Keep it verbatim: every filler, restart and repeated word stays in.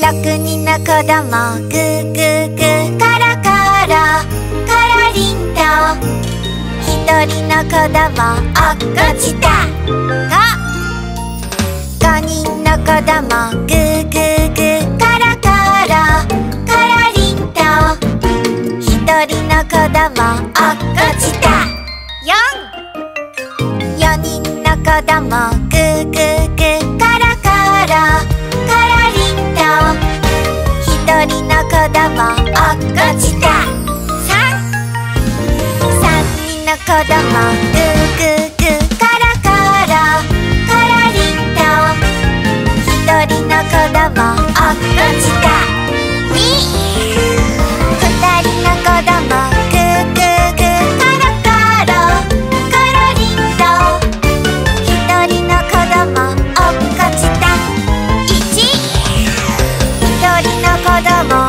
ろくにんの子供グーグーグーカラカラカラリンとひとりの子供おっこちたごにんの子供グーグーグーカラカラカラリンとひとりの子供おっこちたよんよにんの子供グーグーグーカラカラカラリンとひとりの子供おっこちたさんさんにんの子供グーグーグーカラカラカラリンとひとりの子供おっこちたにふたりの子供グーグーグーカラカラカラリンとひとりの子供おっこちたいちひとりの子供